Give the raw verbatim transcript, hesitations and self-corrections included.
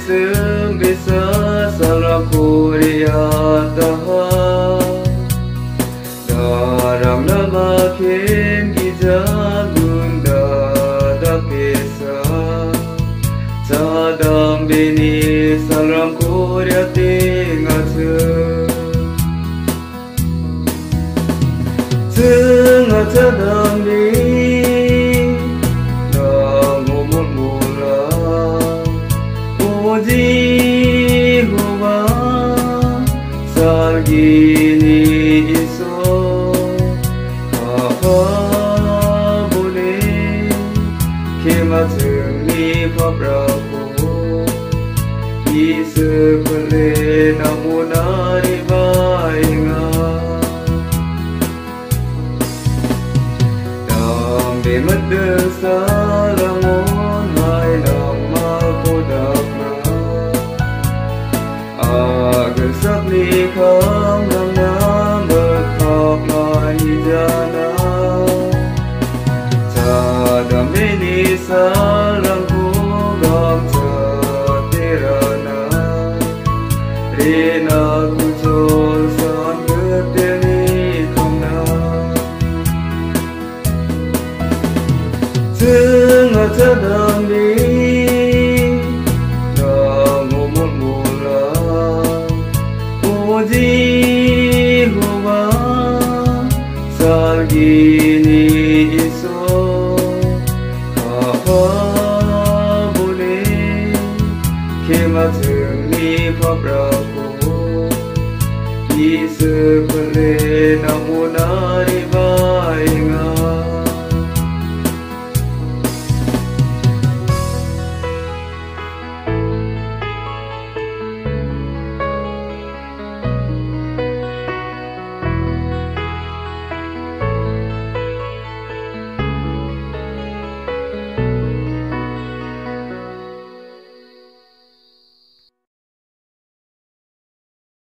Yesus bisa salah kuriata darang namakin gijagunda dapesa cadang bini salam kuriati ngatu tengah cadang bini ngomong mula puji huwa sargini iso apa boleh kemateni pabraku Isa boleh namun hari bainga dambe medesa lamun hai nama kodakna agar sabli kam rangna berkhap lai jana cadam ini sarangku gam catirana rina kucol san beteni kamna tengah cadam di ngomong mula puji huwa sargini iso apa boleh kemateni pabraku Isa boleh namun